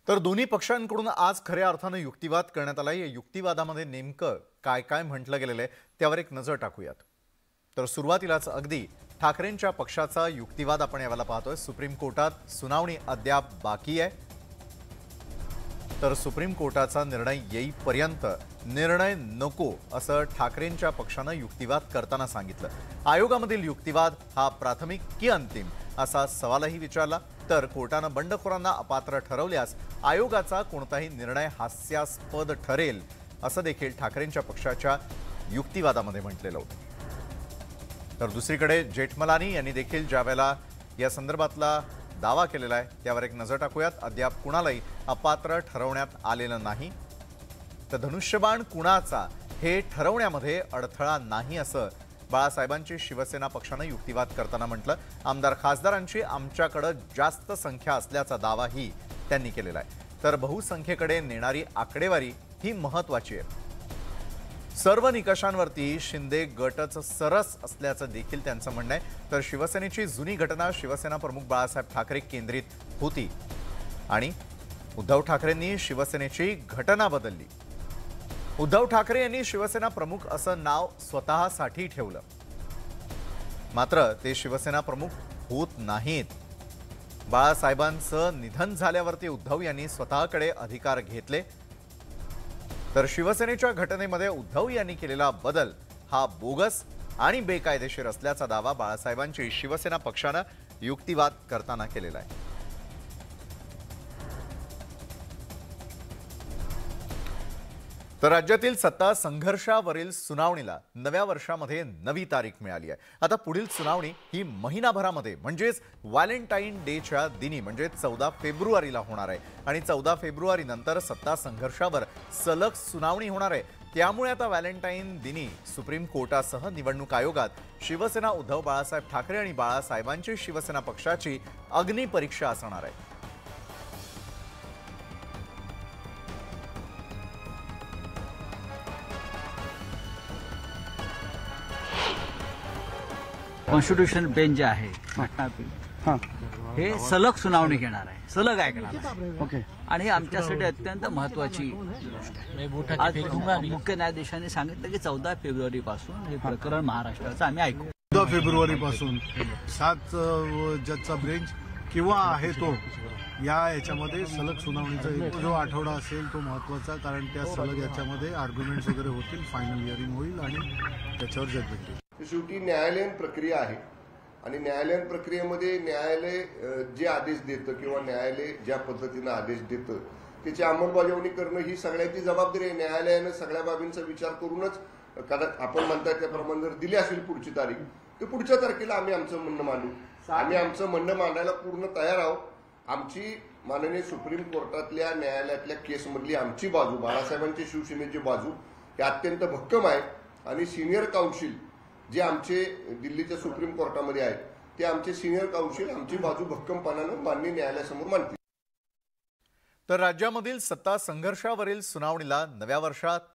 तर दोन्ही पक्षांकडून आज खऱ्या अर्थाने युक्तिवाद करण्यात आला। या युक्तिवादामध्ये नेमकं काय काय म्हटलं गेलेलं आहे त्यावर एक नजर टाकूयात। तर सुरुवातीलाच अगदी ठाकरेंच्या पक्षाचा युक्तिवाद आपण यावेळेला पाहतोय। सुप्रीम कोर्टात सुनावणी अद्याप बाकी आहे। तर सुप्रीम कोर्टाचा निर्णय येईपर्यंत निर्णय नको असं ठाकरेंच्या पक्षाने युक्तिवाद करताना सांगितलं। आयोगामधील युक्तिवाद हा प्राथमिक की अंतिम असा सवालही विचारला। तर कोर्टाने बंडखोरांना अपात्र ठरवल्यास आयोगाचा कोणताही निर्णय हास्यास्पद ठरेल असं देखील ठाकरेंच्या पक्षाच्या युक्तिवादामध्ये म्हटलेलं होतं। तर दुसरीकडे जेठमलानी यांनी देखील ज्यावेळेला या संदर्भातला दावा केलेला आहे त्यावर एक नजर टाकूयात। अद्याप कुणालाही अपात्र ठरवण्यात आलेलं नाही। तर धनुष्यबाण कुणाचा हे ठरवण्यामध्ये अडथळा नाही असं बाळासाहेबांची शिवसेना पक्षाने युक्तिवाद करताना म्हटलं। आमदार खासदारांची आमच्याकडे जास्त संख्या असल्याचा दावाही त्यांनी केलेला आहे। तर बहुसंख्येकडे नेणारी आकडेवारी ही महत्त्वाची आहे। सर्व निकषांवरती शिंदे गटच सरस असल्याचं देखील त्यांचं म्हणणं आहे। तर शिवसेनेची जुनी घटना शिवसेना प्रमुख बाळासाहेब ठाकरे केंद्रित होती आणि उद्धव ठाकरेंनी शिवसेनेची घटना बदलली। उद्धव ठाकरे यांनी शिवसेना प्रमुख असं नाव स्वतःसाठी ठेवलं, मात्र ते शिवसेना प्रमुख होत नाहीत। बाळासाहेबांचं निधन झाल्यावरती उद्धव यांनी स्वतःकडे अधिकार घेतले। तर शिवसेनेच्या घटनेमध्ये उद्धव यांनी केलेला बदल हा बोगस आणि बेकायदेशीर असल्याचा दावा बाळासाहेबांची शिवसेना पक्षाने युक्तिवाद करताना केलेला आहे। तर राज्यातील सत्ता संघर्षावरील सुनावणीला नव्या वर्षामध्ये नवी तारीख मिळाली आहे। आता पुढील सुनावणी ही महिनाभरामध्ये म्हणजेच व्हॅलेंटाईन डेच्या दिनी म्हणजे 14 फेब्रुवारीला होणार आहे आणि 14 फेब्रुवारी नंतर सत्ता संघर्षावर सलग सुनावणी होणार आहे। त्यामुळे आता व्हॅलेंटाईन दिनी सुप्रीम कोर्टासह निवडणूक आयोगात शिवसेना उद्धव बाळासाहेब ठाकरे आणि बाळासाहेबांची शिवसेना पक्षाची अग्निपरीक्षा असणार आहे। कॉन्स्टिट्यूशन बेंच जे आहे घटनापीठ हे सलग सुनावणी घेणार आहे, सलग ऐकणार आहे। ओके। आणि हे आमच्यासाठी अत्यंत महत्त्वाची गोष्ट आहे। आज मुख्य न्यायाधीशांनी सांगितलं की 14 फेब्रुवारी पासून हे प्रकरण महाराष्ट्राचं आम्ही ऐकू। 14 फेब्रुवारी पासून 7 जजचा बेंच किंवा आहे तो याच्यामध्ये सलग सुनावणीचा जो आठवडा असेल तो महत्त्वाचा, कारण त्या सलग याच्यामध्ये आर्ग्युमेंट्स वगैरे होतील, फायनल हिअरिंग होईल आणि त्याच्यावर जजमेंट येईल। शेवटी न्यायालयीन प्रक्रिया आहे आणि न्यायालयीन प्रक्रियेमध्ये न्यायालय जे आदेश देतं किंवा न्यायालय ज्या पद्धतीनं आदेश देतं त्याची अंमलबजावणी करणं ही सगळ्याची जबाबदारी आहे। न्यायालयानं सगळ्या बाबींचा विचार करूनच आपण म्हणताय त्याप्रमाणे जर दिली असेल पुढची तारीख तर पुढच्या तारखेला आम्ही आमचं म्हणणं मांडू। आम्ही आमचं म्हणणं मांडायला पूर्ण तयार आहोत। आमची माननीय सुप्रीम कोर्टातल्या न्यायालयातल्या केसमधली आमची बाजू, बाळासाहेबांची शिवसेनेची बाजू ही अत्यंत भक्कम आहे आणि सिनियर काउन्सिल जे आमचे दिल्लीच्या सुप्रीम कोर्टामध्ये आहेत ते आमचे सिनियर काउन्सिल आमची बाजू भक्कमपणानं माननीय न्यायालयासमोर मांडतील। तर राज्यामधील सत्ता संघर्षावरील सुनावणीला नव्या वर्षात